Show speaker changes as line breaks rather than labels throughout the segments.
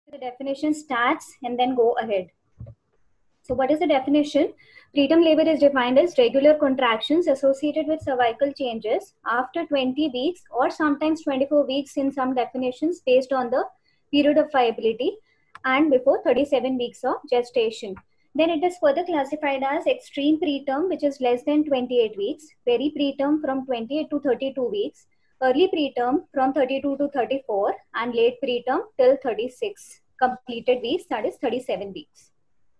The definition starts and then go ahead. So what is the definition? Preterm labor is defined as regular contractions associated with cervical changes after 20 weeks or sometimes 24 weeks in some definitions based on the period of viability and before 37 weeks of gestation. Then it is further classified as extreme preterm, which is less than 28 weeks, peri-preterm from 28 to 32 weeks, early preterm from 32 to 34, and late preterm till 36 completed weeks, that is 37 weeks.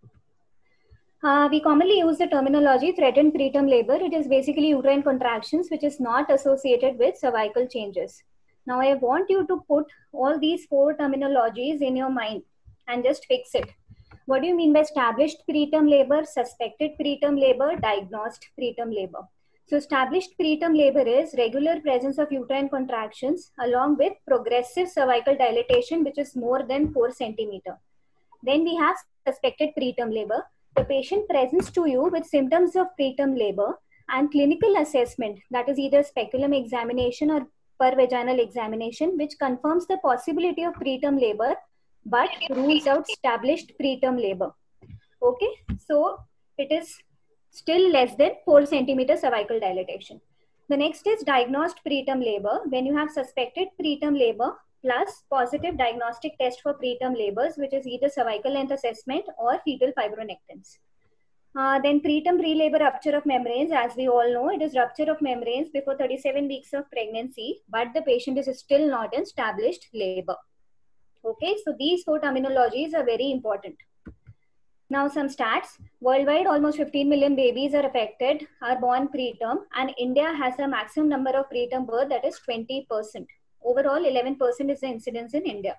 We commonly use the terminology threatened preterm labor. It is basically uterine contractions which is not associated with cervical changes. Now I want you to put all these four terminologies in your mind and just fix it. What do you mean by established preterm labor, suspected preterm labor, diagnosed preterm labor? So established preterm labor is regular presence of uterine contractions along with progressive cervical dilatation which is more than 4 centimeter. Then we have suspected preterm labor. The patient presents to you with symptoms of preterm labor and clinical assessment, that is either speculum examination or per vaginal examination, which confirms the possibility of preterm labor but rules out established preterm labor. Okay, so it is still less than 4 centimeter cervical dilatation. The next is diagnosed preterm labor. When you have suspected preterm labor plus positive diagnostic test for preterm labors, which is either cervical length assessment or fetal fibronectins. Then preterm pre-labor rupture of membranes, as we all know, it is rupture of membranes before 37 weeks of pregnancy, but the patient is still not in established labor. Okay, so these four terminologies are very important. Now some stats. Worldwide, almost 15 million babies are affected, are born preterm, and India has a maximum number of preterm birth, that is 20%. Overall, 11% is the incidence in India.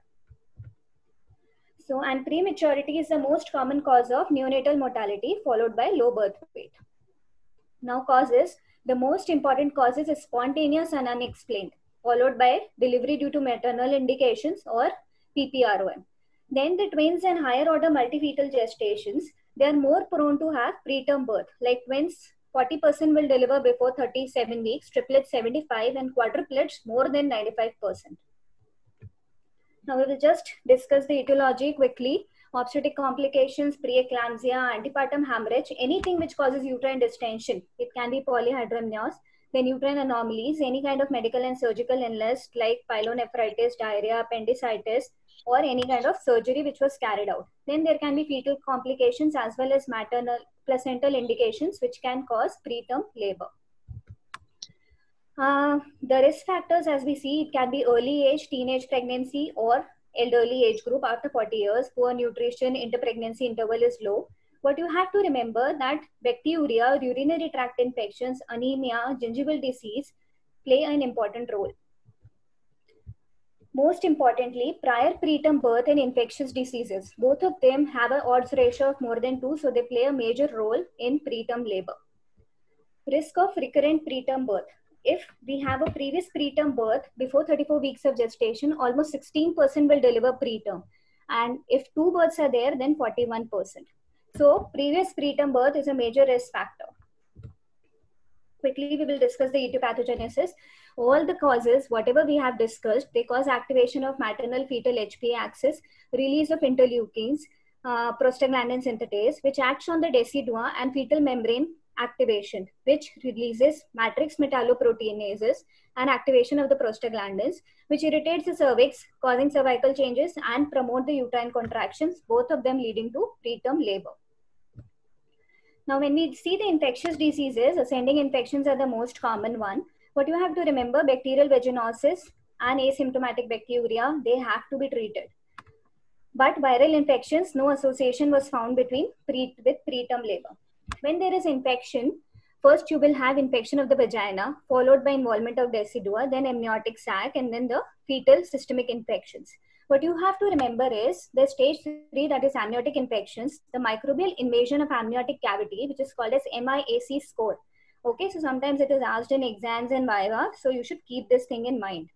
So, and prematurity is the most common cause of neonatal mortality, followed by low birth weight. Now causes, the most important causes is spontaneous and unexplained, followed by delivery due to maternal indications or PPROM. Then the twins and higher order multifetal gestations, they are more prone to have preterm birth. Like twins, 40% will deliver before 37 weeks, triplets 75%, and quadruplets more than 95%. Now we will just discuss the etiology quickly. Obstetric complications, preeclampsia, antepartum hemorrhage, anything which causes uterine distension. It can be polyhydramnios. Then uterine anomalies, any kind of medical and surgical illness like pyelonephritis, diarrhea, appendicitis, or any kind of surgery which was carried out. Then there can be fetal complications as well as maternal placental indications which can cause preterm labor. The risk factors, as we see, it can be early age, teenage pregnancy, or elderly age group after 40 years. Poor nutrition, interpregnancy interval is low. But you have to remember that bacteria, urinary tract infections, anemia, gingival disease play an important role. Most importantly, prior preterm birth and infectious diseases, both of them have an odds ratio of more than 2, so they play a major role in preterm labor. Risk of recurrent preterm birth. If we have a previous preterm birth before 34 weeks of gestation, almost 16% will deliver preterm. And if 2 births are there, then 41%. So previous preterm birth is a major risk factor. Quickly, we will discuss the etiopathogenesis. All the causes, whatever we have discussed, they cause activation of maternal fetal HPA axis, release of interleukins, prostaglandin synthetase, which acts on the decidua and fetal membrane activation, which releases matrix metalloproteinases and activation of the prostaglandins, which irritates the cervix, causing cervical changes and promote the uterine contractions, both of them leading to preterm labor. Now, when we see the infectious diseases, ascending infections are the most common one. What you have to remember, bacterial vaginosis and asymptomatic bacteria, they have to be treated. But viral infections, no association was found with preterm labor. When there is infection, first you will have infection of the vagina, followed by involvement of decidua, then amniotic sac, and then the fetal systemic infections. What you have to remember is the stage 3, that is amniotic infections, the microbial invasion of amniotic cavity, which is called as MIAC score. Okay, so sometimes it is asked in exams and viva, so you should keep this thing in mind.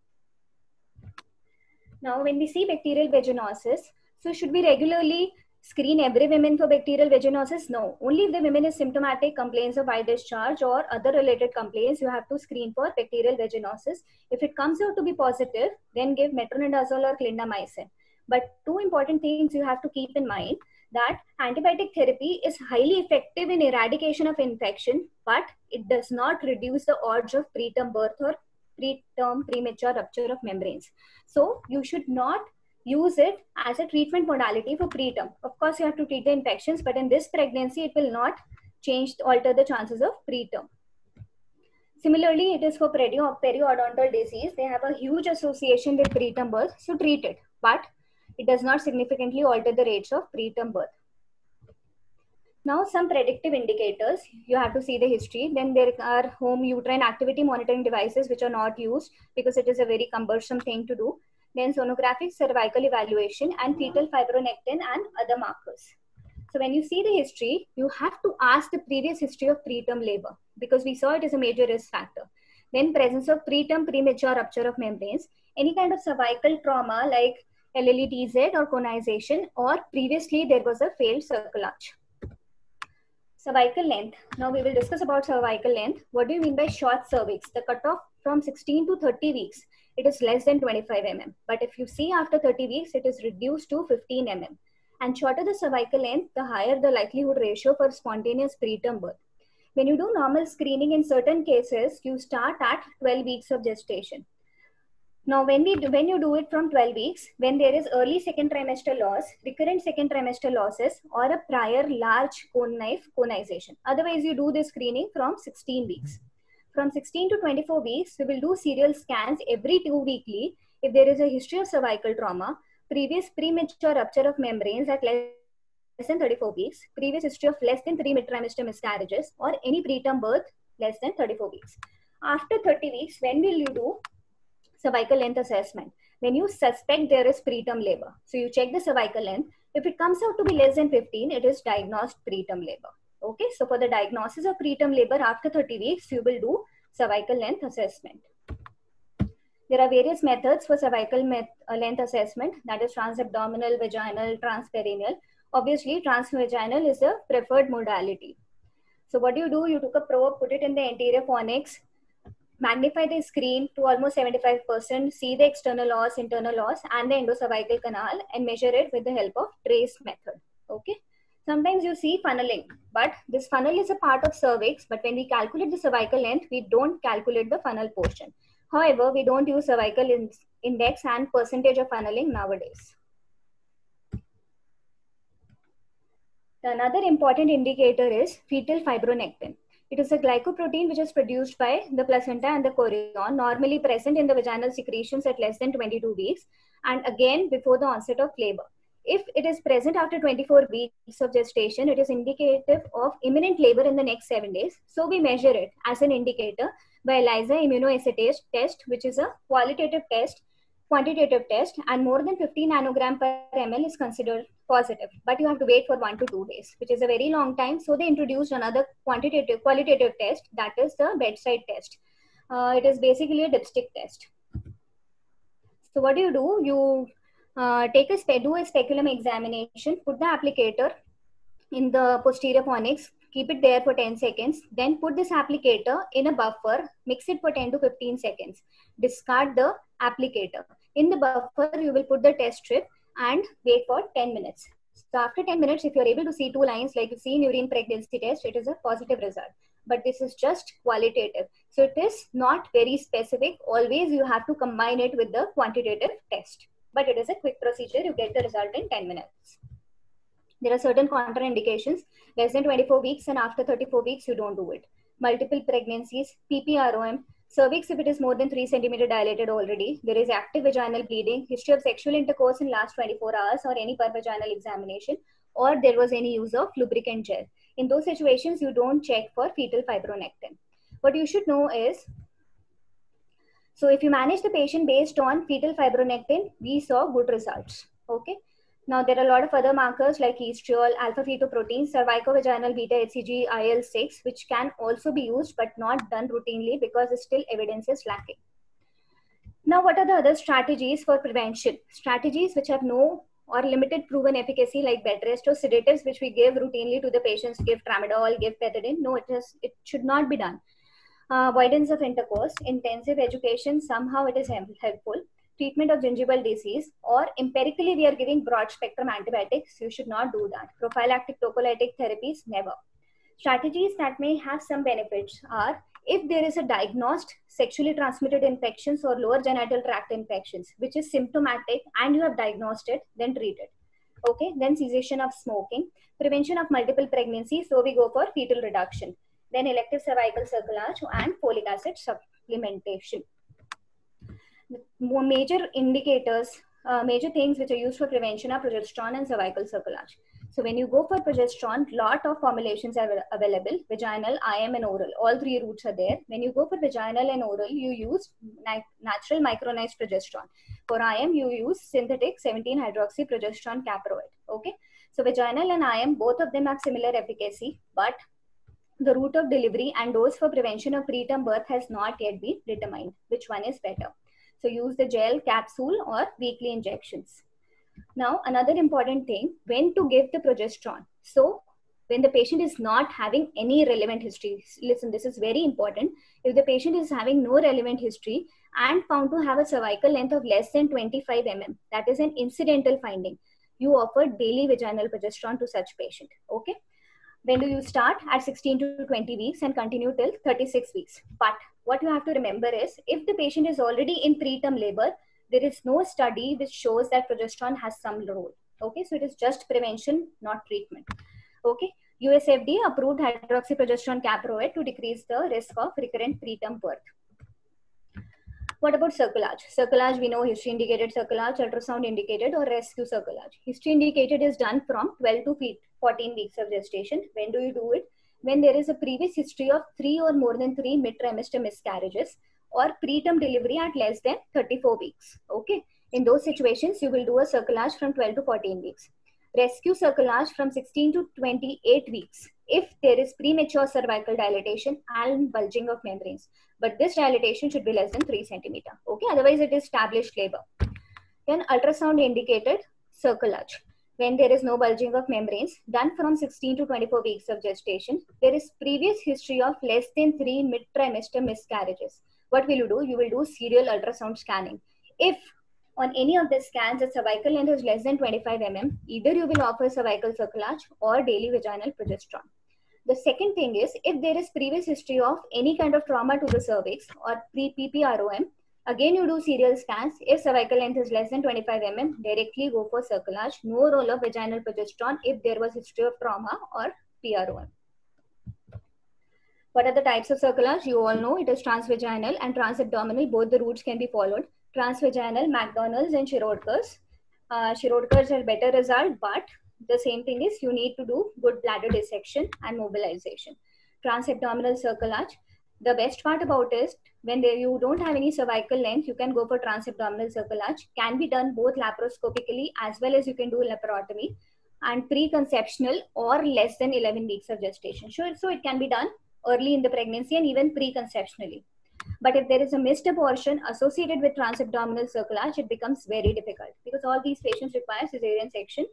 Now, when we see bacterial vaginosis, so should we regularly screen every woman for bacterial vaginosis? No, only if the woman is symptomatic, complains of eye discharge or other related complaints, you have to screen for bacterial vaginosis. If it comes out to be positive, then give metronidazole or clindamycin. But two important things you have to keep in mind, that antibiotic therapy is highly effective in eradication of infection, but it does not reduce the odds of preterm birth or preterm premature rupture of membranes. So you should not use it as a treatment modality for preterm. Of course, you have to treat the infections, but in this pregnancy, it will not alter the chances of preterm. Similarly, it is for periodontal disease. They have a huge association with preterm birth, so treat it, but it does not significantly alter the rates of preterm birth. Now, some predictive indicators, you have to see the history. Then there are home uterine activity monitoring devices, which are not used because it is a very cumbersome thing to do. Then sonographic cervical evaluation and fetal fibronectin and other markers. So when you see the history, you have to ask the previous history of preterm labor because we saw it is a major risk factor. Then presence of preterm premature rupture of membranes, any kind of cervical trauma like LLETZ or conization, or previously there was a failed circle arch. Cervical length. Now we will discuss about cervical length. What do you mean by short cervix? The cutoff from 16 to 30 weeks, it is less than 25 mm. But if you see after 30 weeks, it is reduced to 15 mm. And shorter the cervical length, the higher the likelihood ratio for spontaneous preterm birth. When you do normal screening in certain cases, you start at 12 weeks of gestation. Now, when you do it from 12 weeks, when there is early second trimester loss, recurrent second trimester losses, or a prior large cone knife conization. Otherwise, you do the screening from 16 weeks. From 16 to 24 weeks, we will do serial scans every 2 weekly if there is a history of cervical trauma, previous premature rupture of membranes at less than 34 weeks, previous history of less than 3 mid-trimester miscarriages, or any preterm birth less than 34 weeks. After 30 weeks, when will you do cervical length assessment? When you suspect there is preterm labor. So you check the cervical length. If it comes out to be less than 15, it is diagnosed preterm labor. Okay, so for the diagnosis of preterm labor after 30 weeks, you will do cervical length assessment. There are various methods for cervical length assessment, that is transabdominal, vaginal, transperineal. Obviously, transvaginal is the preferred modality. So what do? You took a probe, put it in the anterior fornix, magnify the screen to almost 75%, see the external os, internal os, and the endocervical canal, and measure it with the help of trace method. Okay. Sometimes you see funneling, but this funnel is a part of cervix, but when we calculate the cervical length, we don't calculate the funnel portion. However, we don't use cervical index and percentage of funneling nowadays. Another important indicator is fetal fibronectin. It is a glycoprotein which is produced by the placenta and the chorion, normally present in the vaginal secretions at less than 22 weeks, and again before the onset of labor. If it is present after 24 weeks of gestation, it is indicative of imminent labor in the next 7 days. So we measure it as an indicator by ELISA immunoassay test, which is a quantitative test, and more than 50 nanogram per ml is considered positive, but you have to wait for 1 to 2 days, which is a very long time. So they introduced another qualitative test, that is the bedside test. It is basically a dipstick test. So what do? You do a speculum examination, put the applicator in the posterior fornix, keep it there for 10 seconds, then put this applicator in a buffer, mix it for 10 to 15 seconds, discard the applicator. In the buffer, you will put the test strip and wait for 10 minutes. So after 10 minutes, if you're able to see 2 lines like you see in urine pregnancy test, it is a positive result. But this is just qualitative. So it is not very specific. Always you have to combine it with the quantitative test. But it is a quick procedure. You get the result in 10 minutes. There are certain contraindications. Less than 24 weeks and after 34 weeks, you don't do it. Multiple pregnancies, PPROM, cervix if it is more than 3 centimeter dilated already, there is active vaginal bleeding, history of sexual intercourse in last 24 hours or any pervaginal examination, or there was any use of lubricant gel. In those situations, you don't check for fetal fibronectin. What you should know is, so if you manage the patient based on fetal fibronectin, we saw good results. Okay. Now, there are a lot of other markers like estriol, alpha-fetoprotein, cervicovaginal beta-HCG, IL-6, which can also be used but not done routinely because still evidence is lacking. Now, what are the other strategies for prevention? Strategies which have no or limited proven efficacy like bed rest or sedatives which we give routinely to the patients, give tramadol, give pethidine. No, it should not be done. Avoidance of intercourse, intensive education, somehow it is helpful. treatment of gingival disease, or empirically we are giving broad spectrum antibiotics, you should not do that. Prophylactic tocolytic therapies, never. Strategies that may have some benefits are if there is a diagnosed sexually transmitted infections or lower genital tract infections, which is symptomatic and you have diagnosed it, then treat it. Okay, then cessation of smoking, prevention of multiple pregnancies, so we go for fetal reduction. Then elective cervical cerclage and folic acid supplementation. Major indicators, major things which are used for prevention are progesterone and cervical cerclage. So when you go for progesterone, lot of formulations are available, vaginal, IM and oral. All three routes are there. When you go for vaginal and oral, you use natural micronized progesterone. For IM, you use synthetic 17-hydroxyprogesterone caproate. Okay. So vaginal and IM, both of them have similar efficacy, but the route of delivery and dose for prevention of preterm birth has not yet been determined. Which one is better? So use the gel, capsule or weekly injections. Now, another important thing, when to give the progesterone. So, when the patient is not having any relevant history, listen, this is very important. If the patient is having no relevant history and found to have a cervical length of less than 25 mm, that is an incidental finding, you offer daily vaginal progesterone to such patient. Okay. When do you start? At 16 to 20 weeks and continue till 36 weeks. But what you have to remember is, if the patient is already in preterm labor, there is no study which shows that progesterone has some role. Okay, so it is just prevention, not treatment. Okay, USFDA approved hydroxyprogesterone caproate to decrease the risk of recurrent preterm birth. What about cerclage? Cerclage, we know history indicated cerclage, ultrasound indicated or rescue cerclage. History indicated is done from 12 to 14 weeks of gestation. When do you do it? When there is a previous history of 3 or more than 3 mid-trimester miscarriages or preterm delivery at less than 34 weeks. Okay. In those situations, you will do a cerclage from 12 to 14 weeks. Rescue cerclage from 16 to 28 weeks if there is premature cervical dilatation and bulging of membranes. But this dilatation should be less than 3 centimeter. Okay, otherwise it is established labor. Then ultrasound indicated cerclage. When there is no bulging of membranes, done from 16 to 24 weeks of gestation, there is previous history of less than 3 mid-trimester miscarriages. What will you do? You will do serial ultrasound scanning. If on any of the scans, the cervical length is less than 25 mm, either you will offer cervical cerclage or daily vaginal progesterone. The second thing is, if there is previous history of any kind of trauma to the cervix or pre-PPROM, again you do serial scans. If cervical length is less than 25 mm, directly go for cerclage. No role of vaginal progesterone if there was history of trauma or PROM. What are the types of cerclage? You all know it is transvaginal and transabdominal. Both the routes can be followed. Transvaginal, McDonald's and Shirodkars. Shirodkars have better result, but the same thing is you need to do good bladder dissection and mobilization. Transabdominal cerclage. The best part about it is when you don't have any cervical length, you can go for transabdominal cerclage. Can be done both laparoscopically as well as you can do laparotomy, and preconceptional or less than 11 weeks of gestation. So it can be done early in the pregnancy and even preconceptionally. But if there is a missed abortion associated with transabdominal cerclage, it becomes very difficult because all these patients require cesarean section.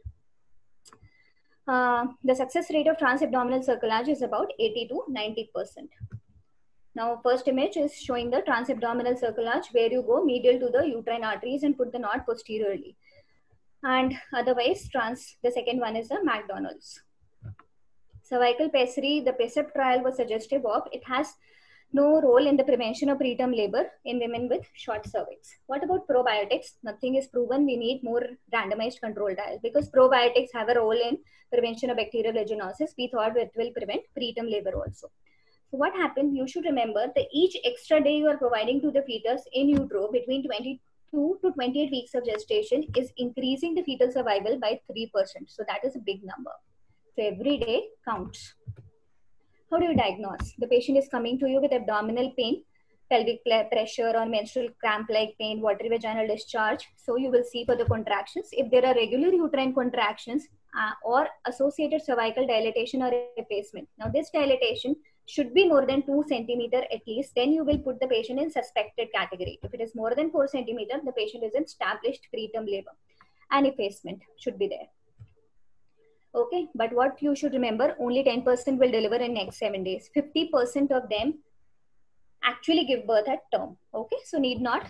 The success rate of transabdominal cerclage is about 80 to 90%. Now, first image is showing the transabdominal cerclage where you go medial to the uterine arteries and put the knot posteriorly. And otherwise, the second one is the McDonald's. Cervical pessary, the PESEP trial was suggestive of. It has no role in the prevention of preterm labor in women with short cervix. What about probiotics? Nothing is proven. We need more randomized control trial because probiotics have a role in prevention of bacterial vaginosis. We thought it will prevent preterm labor also. So what happened? You should remember that each extra day you are providing to the fetus in utero between 22 to 28 weeks of gestation is increasing the fetal survival by 3%. So that is a big number. So every day counts. How do you diagnose? The patient is coming to you with abdominal pain, pelvic pressure or menstrual cramp-like pain, watery vaginal discharge. So you will see for the contractions. If there are regular uterine contractions or associated cervical dilatation or effacement. Now this dilatation should be more than 2 centimeter at least. Then you will put the patient in suspected category. If it is more than 4 centimeter, the patient is in established preterm labor and effacement should be there. Okay, but what you should remember, only 10% will deliver in next 7 days. 50% of them actually give birth at term. Okay, so need not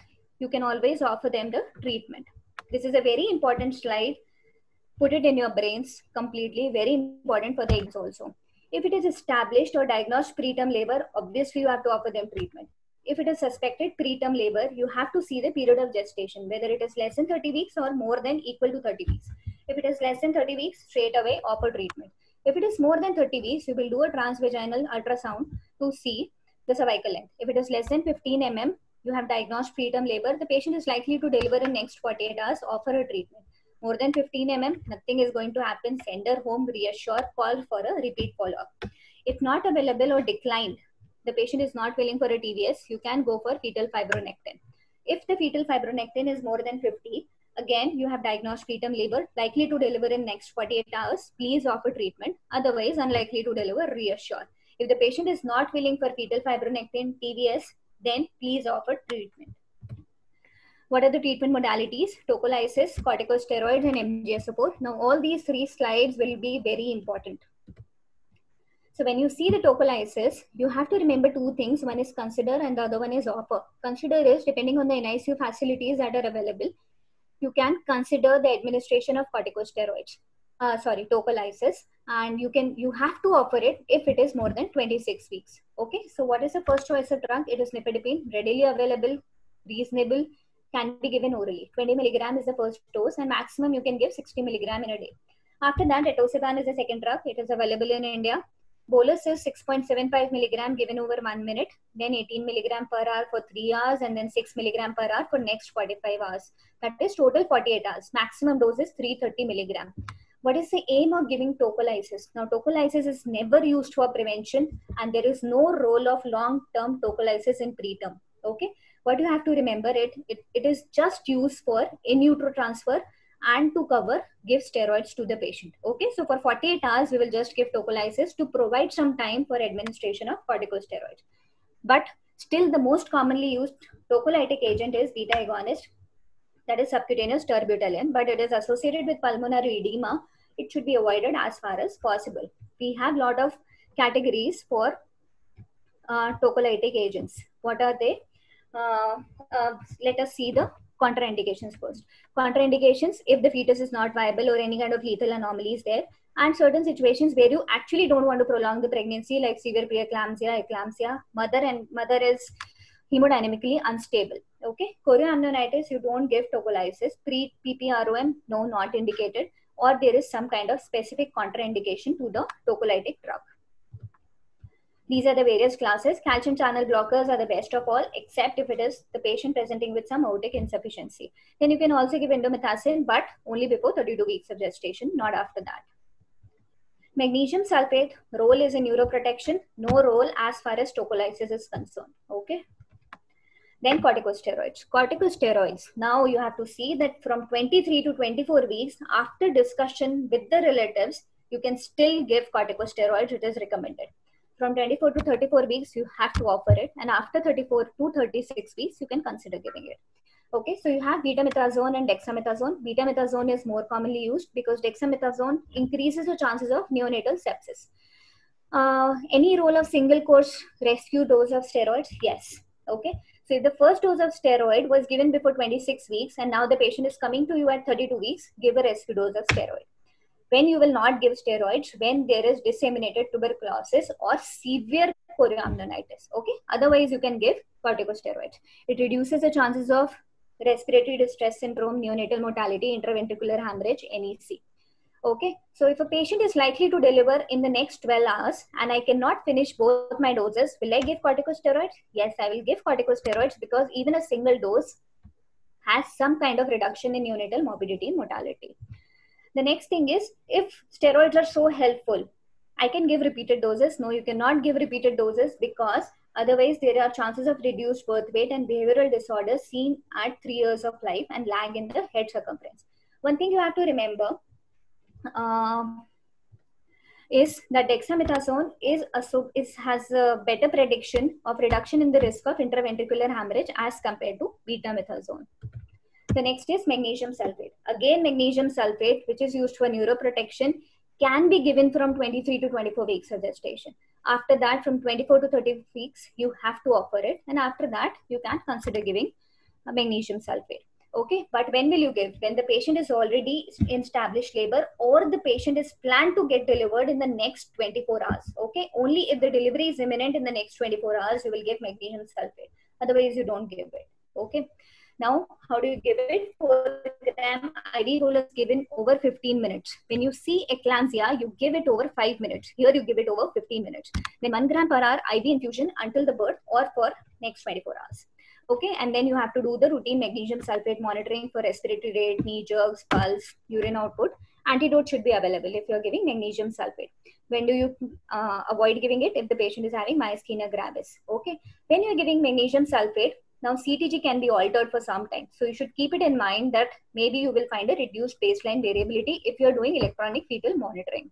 you can always offer them the treatment. This is a very important slide. Put it in your brains completely, very important for the exams also. If it is established or diagnosed preterm labor, obviously you have to offer them treatment. If it is suspected preterm labor, you have to see the period of gestation, whether it is less than 30 weeks or more than equal to 30 weeks. If it is less than 30 weeks, straight away offer treatment. If it is more than 30 weeks, you will do a transvaginal ultrasound to see the cervical length. If it is less than 15 mm, you have diagnosed preterm labor, the patient is likely to deliver in next 48 hours, offer a treatment. More than 15 mm, nothing is going to happen. Send her home, reassure, call for a repeat follow-up. If not available or declined, the patient is not willing for a TVS, you can go for fetal fibronectin. If the fetal fibronectin is more than 50, again, you have diagnosed preterm labor, likely to deliver in next 48 hours, please offer treatment. Otherwise, unlikely to deliver, reassure. If the patient is not willing for fetal fibronectin, TVS, then please offer treatment. What are the treatment modalities? Tocolysis, corticosteroids, and MGS support. Now, all these three slides will be very important. So when you see the tocolysis, you have to remember two things. One is consider and the other one is offer. Consider is depending on the NICU facilities that are available, you can consider the administration of corticosteroids. Tocolysis, and you have to offer it if it is more than 26 weeks. Okay, so what is the first choice of drug? It is nifedipine, readily available, reasonable, can be given orally. 20 milligram is the first dose, and maximum you can give 60 milligram in a day. After that, etosiban is the second drug. It is available in India. Bolus is 6.75 milligram given over 1 minute, then 18 milligram per hour for 3 hours, and then 6 milligram per hour for next 45 hours. That is total 48 hours. Maximum dose is 330 milligram. What is the aim of giving tocolysis? Now, tocolysis is never used for prevention, and there is no role of long-term tocolysis in preterm. Okay, what you have to remember, it is just used for in utero transfer and to give steroids to the patient. Okay, so for 48 hours, we will just give tocolysis to provide some time for administration of corticosteroids. But still, the most commonly used tocolytic agent is beta agonist, that is subcutaneous terbutaline, but it is associated with pulmonary edema. It should be avoided as far as possible. We have a lot of categories for tocolytic agents. What are they? Let us see the contraindications first. Contraindications, if the fetus is not viable or any kind of lethal anomalies there, and certain situations where you actually don't want to prolong the pregnancy, like severe preeclampsia, eclampsia, mother is hemodynamically unstable. Okay, chorioamnionitis, you don't give tocolysis. Pre-PPROM, no, not indicated, or there is some kind of specific contraindication to the tocolytic drug. These are the various classes. Calcium channel blockers are the best of all, except if it is the patient presenting with some aortic insufficiency. Then you can also give indomethacin, but only before 32 weeks of gestation, not after that. Magnesium sulfate, role is in neuroprotection, no role as far as tocolysis is concerned. Okay. Then corticosteroids. Corticosteroids. Now you have to see that from 23 to 24 weeks, after discussion with the relatives, you can still give corticosteroids. It is recommended. From 24 to 34 weeks, you have to offer it. And after 34 to 36 weeks, you can consider giving it. Okay, so you have betamethasone and dexamethasone. Betamethasone is more commonly used because dexamethasone increases the chances of neonatal sepsis. Any role of single course rescue dose of steroids? Yes. Okay. So if the first dose of steroid was given before 26 weeks and now the patient is coming to you at 32 weeks, give a rescue dose of steroid. When you will not give steroids, when there is disseminated tuberculosis or severe chorioamnionitis. Okay. Otherwise, you can give corticosteroids. It reduces the chances of respiratory distress syndrome, neonatal mortality, intraventricular hemorrhage, NEC. Okay, so if a patient is likely to deliver in the next 12 hours and I cannot finish both my doses, will I give corticosteroids? Yes, I will give corticosteroids because even a single dose has some kind of reduction in neonatal morbidity and mortality. The next thing is, if steroids are so helpful, I can give repeated doses. No, you cannot give repeated doses because otherwise there are chances of reduced birth weight and behavioral disorders seen at 3 years of life and lag in the head circumference. One thing you have to remember is that dexamethasone has a better prediction of reduction in the risk of intraventricular hemorrhage as compared to betamethasone. The next is magnesium sulfate. Again, magnesium sulfate, which is used for neuroprotection, can be given from 23 to 24 weeks of gestation. After that, from 24 to 30 weeks, you have to offer it. And after that, you can consider giving magnesium sulfate. Okay, but when will you give? When the patient is already in established labor or the patient is planned to get delivered in the next 24 hours. Okay, only if the delivery is imminent in the next 24 hours, you will give magnesium sulfate. Otherwise, you don't give it. Okay. Now, how do you give it? 4 gram IV roll is given over 15 minutes. When you see eclampsia, you give it over 5 minutes. Here, you give it over 15 minutes. Then 1 gram per hour IV infusion until the birth or for next 24 hours. Okay, and then you have to do the routine magnesium sulfate monitoring for respiratory rate, knee jerks, pulse, urine output. Antidote should be available if you're giving magnesium sulfate. When do you avoid giving it? If the patient is having myasthenia gravis. Okay, when you're giving magnesium sulfate, now CTG can be altered for some time. So you should keep it in mind that maybe you will find a reduced baseline variability if you're doing electronic fetal monitoring.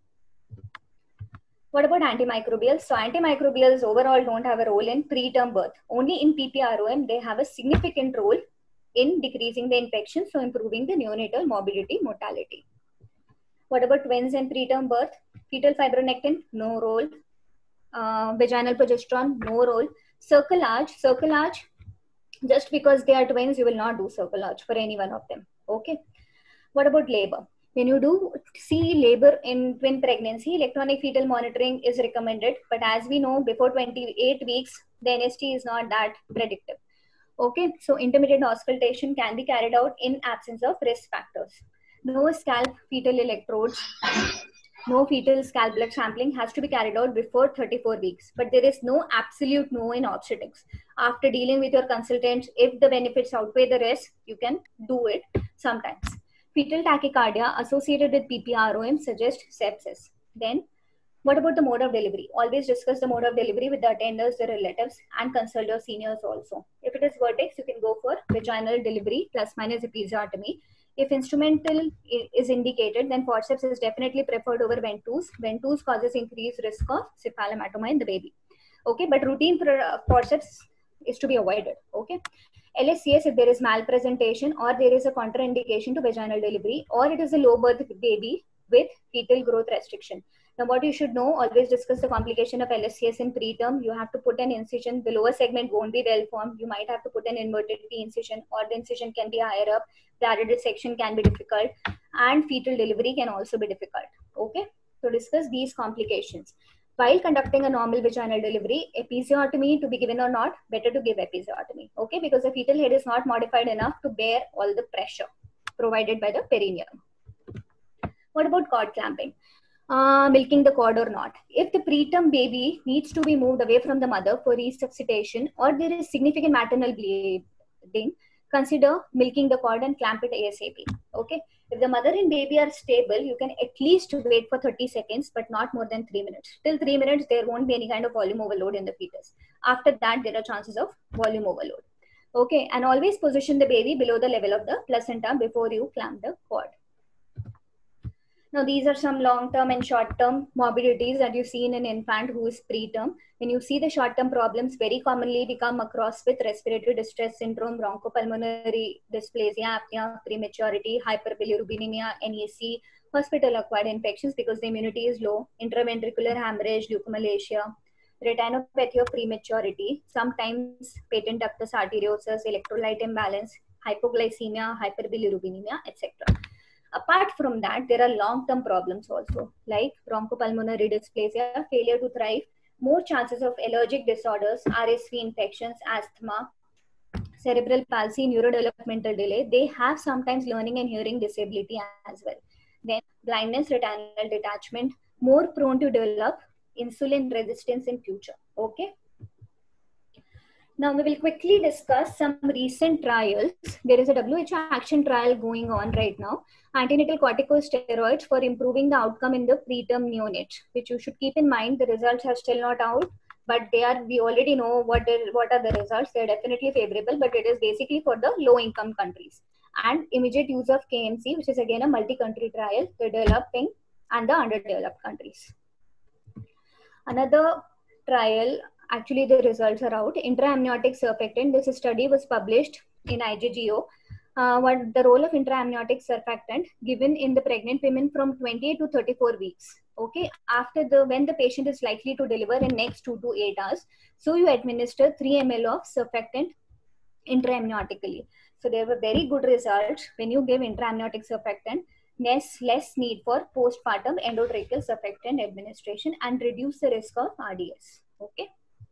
What about antimicrobials? So antimicrobials overall don't have a role in preterm birth. Only in PPROM, they have a significant role in decreasing the infection, so improving the neonatal morbidity, mortality. What about twins and preterm birth? Fetal fibronectin, no role. Vaginal progesterone, no role. Cerclage, just because they are twins, you will not do cerclage for any one of them. Okay. What about labor? When you do see labor in twin pregnancy, electronic fetal monitoring is recommended. But as we know, before 28 weeks, the NST is not that predictive. Okay, so intermittent auscultation can be carried out in absence of risk factors. No scalp fetal electrodes, no fetal scalp blood sampling has to be carried out before 34 weeks. But there is no absolute no in obstetrics. After dealing with your consultants, if the benefits outweigh the risk, you can do it sometimes. Fetal tachycardia associated with PPROM suggests sepsis. Then, what about the mode of delivery? Always discuss the mode of delivery with the attenders, the relatives, and consult your seniors also. If it is vertex, you can go for vaginal delivery plus minus episiotomy. If instrumental is indicated, then forceps is definitely preferred over ventouse. Ventouse causes increased risk of cephalomatoma in the baby. Okay, but routine forceps is to be avoided. Okay. LSCS, if there is malpresentation or there is a contraindication to vaginal delivery, or it is a low birth baby with fetal growth restriction. Now, what you should know, always discuss the complication of LSCS in preterm. You have to put an incision. The lower segment won't be well formed. You might have to put an inverted P incision, or the incision can be higher up. Bladder dissection can be difficult, and fetal delivery can also be difficult. Okay, so discuss these complications. While conducting a normal vaginal delivery, episiotomy to be given or not, better to give episiotomy. Okay, because the fetal head is not modified enough to bear all the pressure provided by the perineum. What about cord clamping? Milking the cord or not? If the preterm baby needs to be moved away from the mother for resuscitation, or there is significant maternal bleeding, consider milking the cord and clamp it ASAP. Okay. If the mother and baby are stable, you can at least wait for 30 seconds, but not more than 3 minutes. Till 3 minutes, there won't be any kind of volume overload in the fetus. After that, there are chances of volume overload. Okay. And always position the baby below the level of the placenta before you clamp the cord. Now, these are some long-term and short-term morbidities that you see in an infant who is preterm. When you see the short-term problems, very commonly we come across with respiratory distress syndrome, bronchopulmonary dysplasia, apnea, prematurity, hyperbilirubinemia, NEC, hospital-acquired infections because the immunity is low, intraventricular hemorrhage, leukomalacia, retinopathy of prematurity, sometimes patent ductus arteriosus, electrolyte imbalance, hypoglycemia, hyperbilirubinemia, etc. Apart from that, there are long-term problems also, like bronchopulmonary dysplasia, failure to thrive, more chances of allergic disorders, RSV infections, asthma, cerebral palsy, neurodevelopmental delay. They have sometimes learning and hearing disability as well. Then blindness, retinal detachment, more prone to develop insulin resistance in future. Okay. Now we will quickly discuss some recent trials. There is a WHO action trial going on right now. Antenatal corticosteroids for improving the outcome in the preterm neonates, which you should keep in mind. The results are still not out, but we already know what are the results. They're definitely favorable, but it is basically for the low income countries. And immediate use of KMC, which is again a multi-country trial, the developing and the underdeveloped countries. Another trial, actually the results are out, intraamniotic surfactant. This study was published in IJGO. What the role of intraamniotic surfactant given in the pregnant women from 28 to 34 weeks. Okay, when the patient is likely to deliver in next 2 to 8 hours. So you administer 3 ml of surfactant intraamniotically. So there were very good results when you give intraamniotic surfactant, less need for postpartum endotracheal surfactant administration and reduce the risk of RDS. Okay.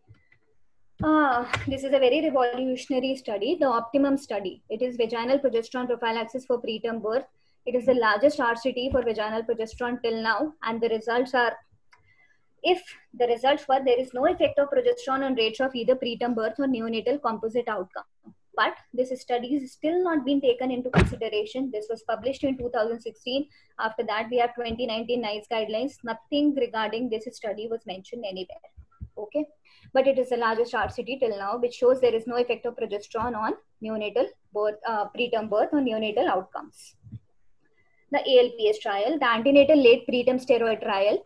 This is a very revolutionary study, the Optimum study. It is vaginal progesterone prophylaxis for preterm birth. It is the largest RCT for vaginal progesterone till now, and the results are, if the results were, there is no effect of progesterone on rates of either preterm birth or neonatal composite outcome. But this study is still not been taken into consideration. This was published in 2016. After that, we have 2019 NICE guidelines. Nothing regarding this study was mentioned anywhere. Okay, but it is the largest RCT till now, which shows there is no effect of progesterone on neonatal birth, preterm birth or neonatal outcomes. The ALPS trial, the antenatal late preterm steroid trial,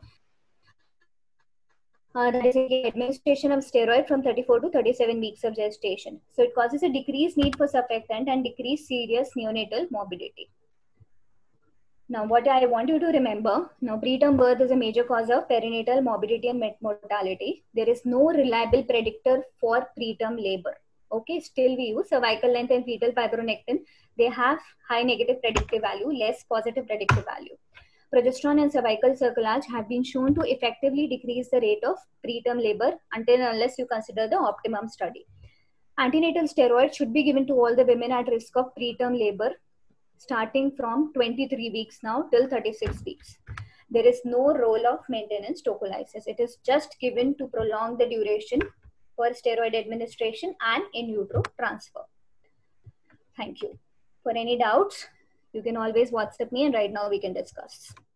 that is administration of steroid from 34 to 37 weeks of gestation. So it causes a decreased need for surfactant and decreased serious neonatal morbidity. Now, what I want you to remember, now preterm birth is a major cause of perinatal morbidity and mortality. There is no reliable predictor for preterm labor. Okay, still we use cervical length and fetal fibronectin. They have high negative predictive value, less positive predictive value. Progesterone and cervical cerclage have been shown to effectively decrease the rate of preterm labor until and unless you consider the Optimum study. Antenatal steroids should be given to all the women at risk of preterm labor starting from 23 weeks now till 36 weeks. There is no role of maintenance tocolysis. It is just given to prolong the duration for steroid administration and in utero transfer. Thank you. For any doubts, you can always WhatsApp me and right now we can discuss.